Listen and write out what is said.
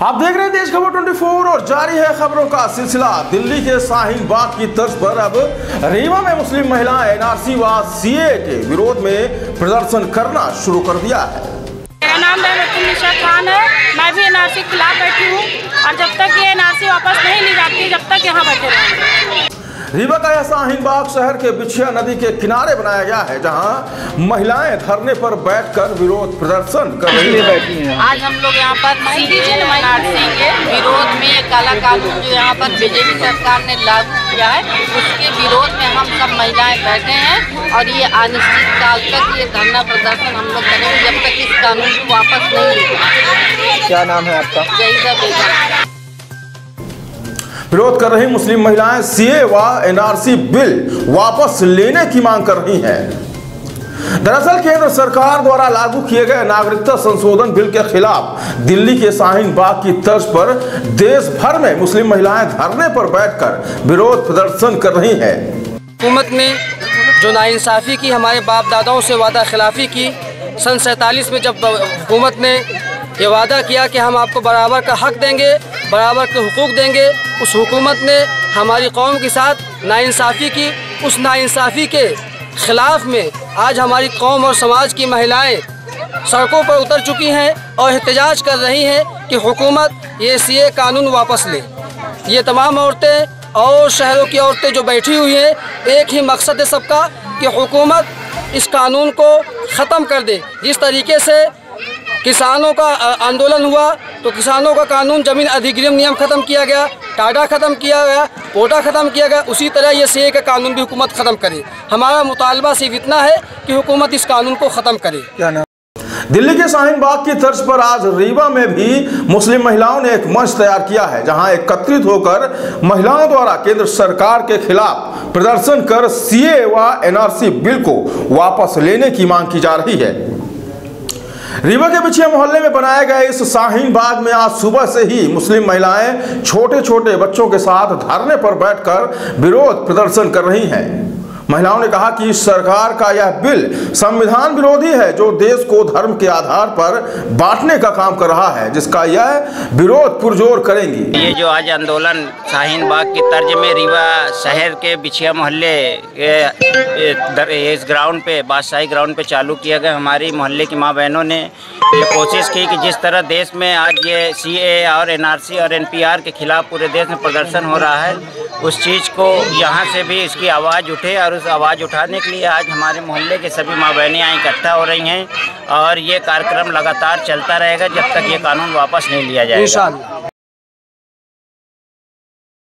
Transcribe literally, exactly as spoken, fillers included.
आप देख रहे हैं देश खबर चौबीस और जारी है खबरों का सिलसिला। दिल्ली के शाहीन बाग की तर्ज पर अब रीवा में मुस्लिम महिलाएं एनआरसी व सीए के विरोध में प्रदर्शन करना शुरू कर दिया है। मेरा नाम निशा खान है। मैं भी एनआरसी के खिलाफ बैठी हूँ और जब तक ये एनआरसी वापस नहीं ली जाती जब तक यहाँ बैठे रहेंगे। रीवा का यह शाहीन बाग शहर के बिछिया नदी के किनारे बनाया गया है, जहां महिलाएं धरने पर बैठकर विरोध प्रदर्शन कर रही हैं। आज हम लोग यहाँ पर एनआरसी के विरोध में एक काला कानून जो यहाँ पर बीजेपी सरकार ने लागू किया है उसके विरोध में हम सब महिलाएं बैठे हैं और ये अनिश्चित काल तक ये धरना प्रदर्शन हम लोग करेंगे जब तक इस कानून को वापस नहीं लेंगे। क्या नाम है आपका? जहीदा बेगम। विरोध कर रही मुस्लिम महिलाएं सीए व एनआरसी बिल वापस लेने की मांग कर रही हैं। दरअसल केंद्र सरकार द्वारा लागू किए गए नागरिकता संशोधन बिल के खिलाफ दिल्ली के शाहीन बाग की तर्ज पर देश भर में मुस्लिम महिलाएं धरने पर बैठकर विरोध प्रदर्शन कर रही हैं। हुकूमत ने जो नाइंसाफ़ी की, हमारे बाप दादाओं से वादा खिलाफी की, सन सैंतालीस में जब हुकूमत ने ये वादा किया कि हम आपको बराबर का हक देंगे, बराबर के हुकूक देंगे, उस हुकूमत ने हमारी कौम के साथ नाइंसाफ़ी की। उस नाइंसाफ़ी के ख़िलाफ़ में आज हमारी कौम और समाज की महिलाएं सड़कों पर उतर चुकी हैं और एहतजाज कर रही हैं कि हुकूमत ये सीए कानून वापस ले। ये तमाम औरतें और शहरों की औरतें जो बैठी हुई हैं, एक ही मकसद है सबका कि हुकूमत इस कानून को ख़त्म कर दे। जिस तरीके से किसानों का आंदोलन हुआ तो किसानों का कानून ज़मीन अधिग्रहण नियम ख़त्म किया गया, टाडा ख़त्म किया गया, कोटा ख़त्म किया गया, उसी तरह ये सीए का कानून भी हुकूमत ख़त्म करे। हमारा मुतालबा सिर्फ इतना है कि हुकूमत इस कानून को ख़त्म करे। क्या नाम? दिल्ली के शाहीन बाग की तर्ज पर आज रीवा में भी मुस्लिम महिलाओं ने एक मंच तैयार किया है, जहां एकत्रित होकर महिलाओं द्वारा केंद्र सरकार के खिलाफ प्रदर्शन कर सीए व एनआरसी बिल को वापस लेने की मांग की जा रही है। रीवा के बिछिया मोहल्ले में बनाए गए इस शाहीन बाग में आज सुबह से ही मुस्लिम महिलाएं छोटे छोटे बच्चों के साथ धरने पर बैठकर विरोध प्रदर्शन कर रही हैं। महिलाओं ने कहा कि सरकार का यह बिल संविधान विरोधी है, जो देश को धर्म के आधार पर बांटने का काम कर रहा है, जिसका यह विरोध पुरजोर करेंगी। ये जो आज आंदोलन शाहीन बाग की तर्ज में रीवा शहर के बिछिया मोहल्ले इस ग्राउंड पे, बादशाही ग्राउंड पे चालू किया गया, हमारी मोहल्ले की माँ बहनों ने ये कोशिश की कि जिस तरह देश में आज ये सीए और एनआरसी और एनपीआर के खिलाफ पूरे देश में प्रदर्शन हो रहा है, उस चीज़ को यहाँ से भी इसकी आवाज़ उठे और उस आवाज़ उठाने के लिए आज हमारे मोहल्ले के सभी माँ बहनें यहाँ इकट्ठा हो रही हैं और ये कार्यक्रम लगातार चलता रहेगा जब तक ये कानून वापस नहीं लिया जाएगा।